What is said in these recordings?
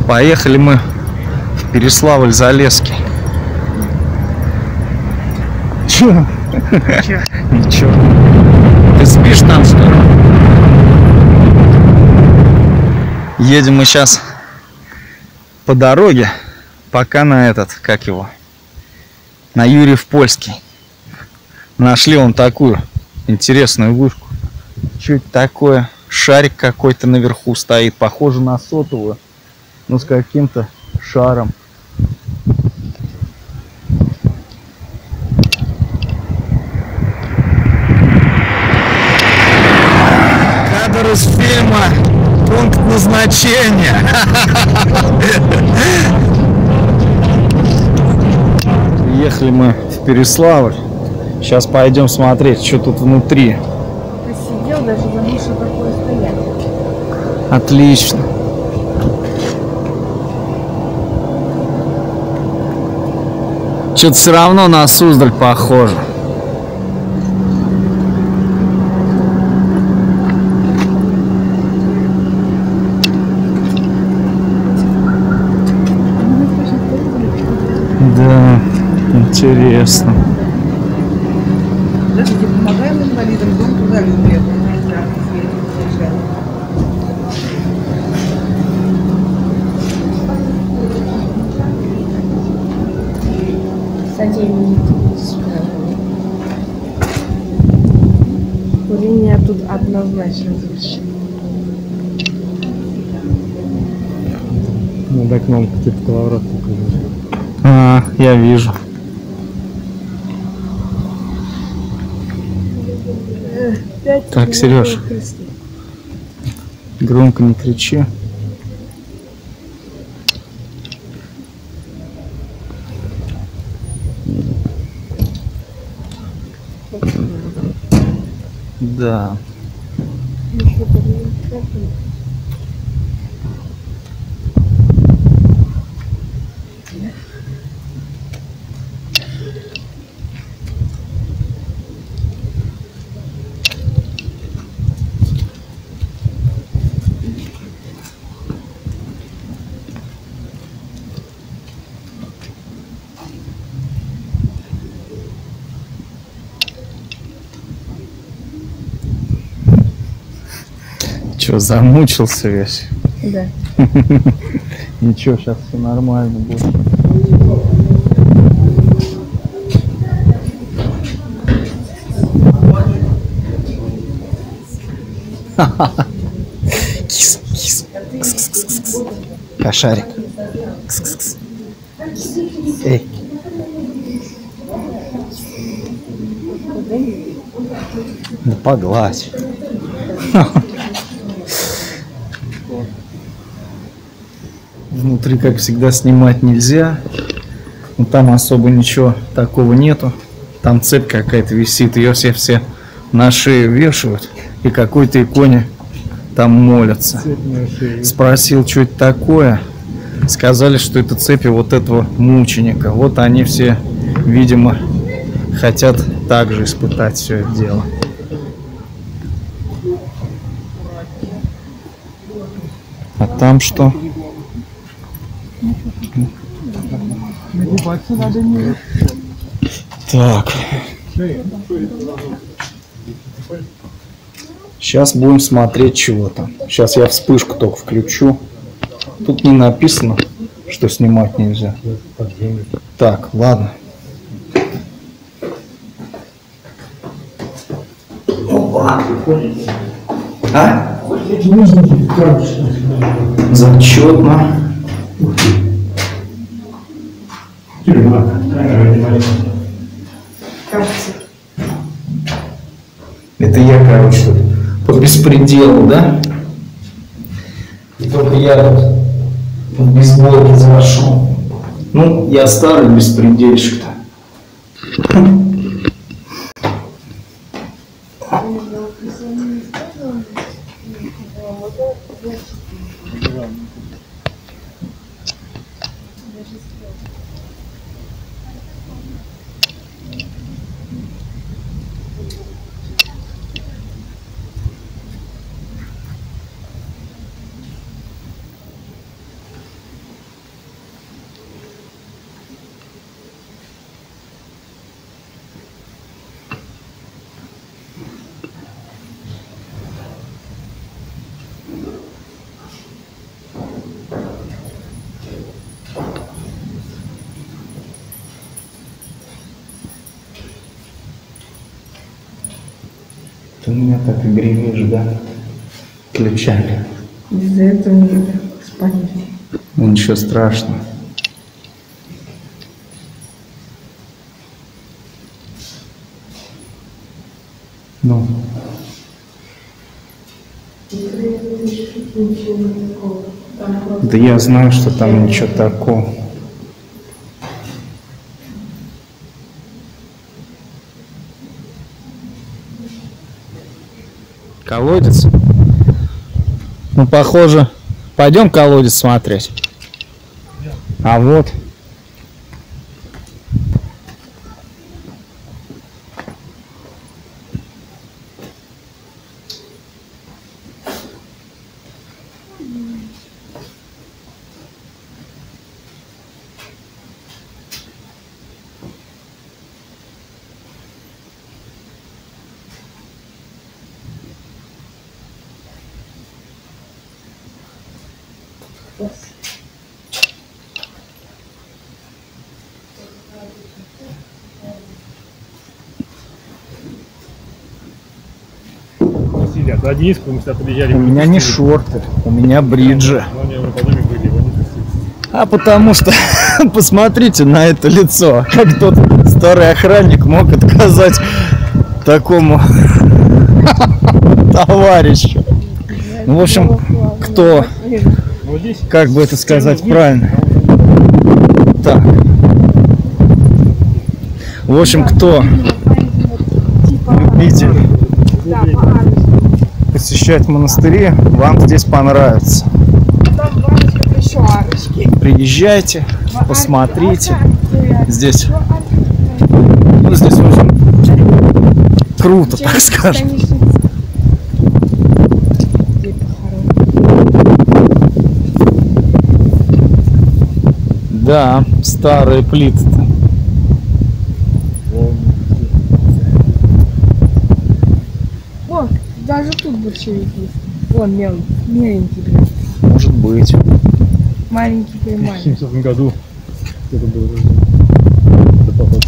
Поехали мы в Переславль-Залесский. Чё? Ничего. Ты спишь там, что ли? Едем мы сейчас по дороге, пока на этот, как его, на Юрьев-Польский. Нашли вон такую интересную вышку. Что это такое? Шарик какой-то наверху стоит, похоже на сотовую, но с каким-то шаром. Кадр из фильма «Пункт назначения». Приехали мы в Переславль. Сейчас пойдем смотреть, что тут внутри. Ты сидел, даже забыл, что такое стоять. Отлично. Что-то все равно на Суздаль похоже. Да, интересно. Даже где помогаем инвалидам, дом туда любят. Курение тут однозначно запрещено. Над окном какие-то коловрат показывают. А, я вижу. Так, Сереж, громко не кричи. Да. Че, замучился весь? Да. Ничего, сейчас все нормально будет. Кис, кис. Кс-кс-кс-кс. Кошарик. Кс-кс-кс. Эй. Да погладь. Внутри, как всегда, снимать нельзя. Но там особо ничего такого нету. Там цепь какая-то висит, ее все на шею вешают. И какой-то иконе там молятся. Спросил, что это такое. Сказали, что это цепи вот этого мученика. Вот они все, видимо, хотят также испытать все это дело. А там что? Так. Сейчас будем смотреть, чего там. Сейчас я вспышку только включу. Тут не написано, что снимать нельзя. Так, ладно. Опа. А? Зачетно. Это я, короче, по беспределу, да? И только я тут в бейсболке зашел. Ну, я старый беспредельщик-то. так и гремишь, да? Ключами. Из-за этого не спать. Ну ничего страшного. Ну. Да я знаю, что там ничего такого. Колодец? Ну, похоже. Пойдем колодец смотреть. А вот. Да, Дениску мы сюда подъезжали. У меня не шорты, у меня бриджи. Но они уже по доме были, его не пустили. А потому что, посмотрите на это лицо, как тот старый охранник мог отказать такому товарищу. Ну, в общем, кто, Вот здесь. как бы это сказать правильно? Так. В общем, кто любитель посещать монастыри, вам здесь понравится. Приезжайте, посмотрите. Здесь, ну, здесь очень круто, так скажем. Да, старые плиты-то. Вон, даже тут большевик есть. Вон меленький прям. Может быть. Маленький В прям. 700 году это было рождено. Это папа.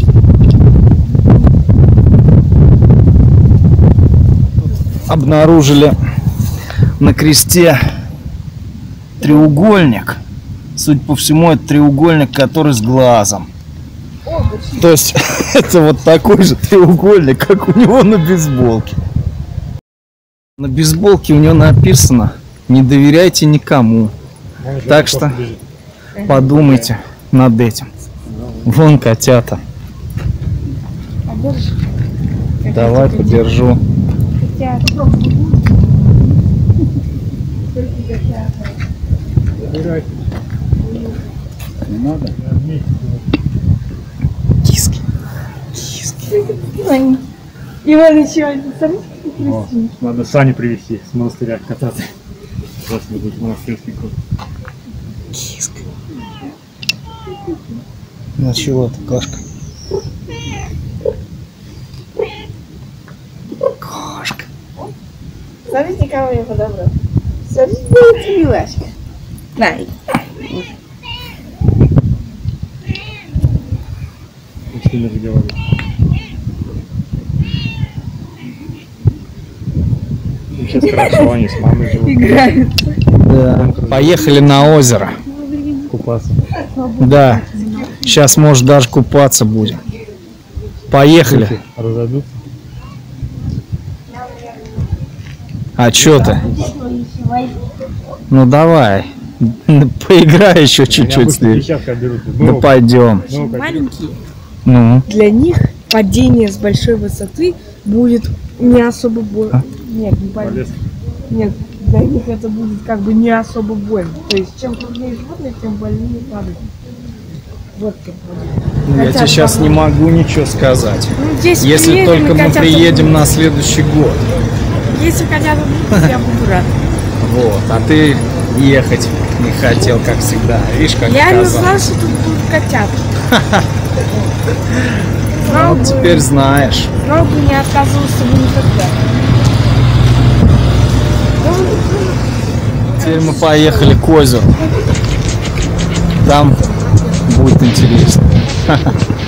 Обнаружили на кресте треугольник. Судя по всему, это треугольник, который с глазом. О, большевик. То есть это вот такой же треугольник, как у него на бейсболке. На бейсболке у него написано: не доверяйте никому. Так что подумайте над этим. Вон котята. А держи. Давай подержу. Хотят. Не надо? Киски. Иваныч, смотрите, О, надо Саню привезти с монастыря кататься. Сейчас будет монастырский круг. Киска. Ну чего ты, кошка? Кошка. Смотрите, кого я подобрал. Смотрите, это милашка. На. Сильно выделали. Сейчас хорошо, они с мамой живут. Играют. Да. Поехали на озеро. Купаться. Да. Сейчас, может, даже купаться будем. Поехали. Разойдутся. А чё ты? Ну давай. Поиграй еще чуть-чуть с ней. Да пойдем. Маленькие. Ну. Для них падение с большой высоты будет не особо больно. Нет, не больно. Нет, для них это будет как бы не особо больно. То есть чем крупнее животное, тем больнее падает. Вот как будет. Я тебе сейчас не могу ничего сказать. Ну, здесь Если приедем, только и мы котята приедем будут. на следующий год. Если котята будут, я буду рад. Вот. А ты ехать не хотел, как всегда. Видишь, как Я не оказалось. знал, что тут будут котята. Знал Ну, бы, теперь знаешь. знал бы, не отказывался бы никогда. Теперь мы поехали к озеру. Там будет интересно.